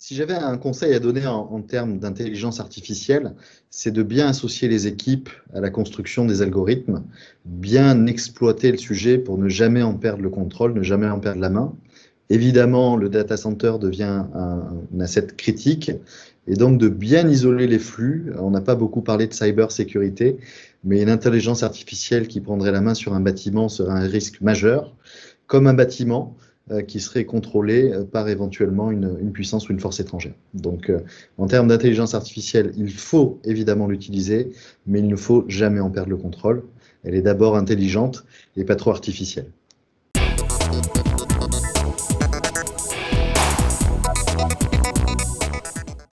Si j'avais un conseil à donner en termes d'intelligence artificielle, c'est de bien associer les équipes à la construction des algorithmes, bien exploiter le sujet pour ne jamais en perdre le contrôle, ne jamais en perdre la main. Évidemment, le data center devient un asset critique et donc de bien isoler les flux. On n'a pas beaucoup parlé de cybersécurité, mais une intelligence artificielle qui prendrait la main sur un bâtiment serait un risque majeur, comme un bâtiment qui serait contrôlé par éventuellement une puissance ou une force étrangère. Donc, en termes d'intelligence artificielle, il faut évidemment l'utiliser, mais il ne faut jamais en perdre le contrôle. Elle est d'abord intelligente et pas trop artificielle.